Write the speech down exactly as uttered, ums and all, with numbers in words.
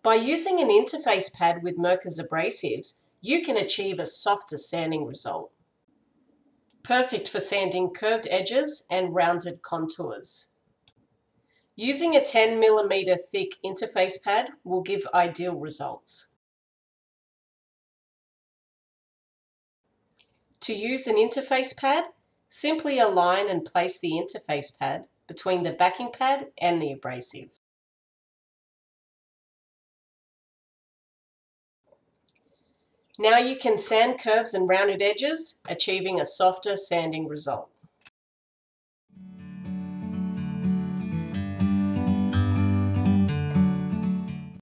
By using an interface pad with Mirka's abrasives, you can achieve a softer sanding result. Perfect for sanding curved edges and rounded contours. Using a ten millimeter thick interface pad will give ideal results. To use an interface pad, simply align and place the interface pad between the backing pad and the abrasive. Now you can sand curves and rounded edges, achieving a softer sanding result.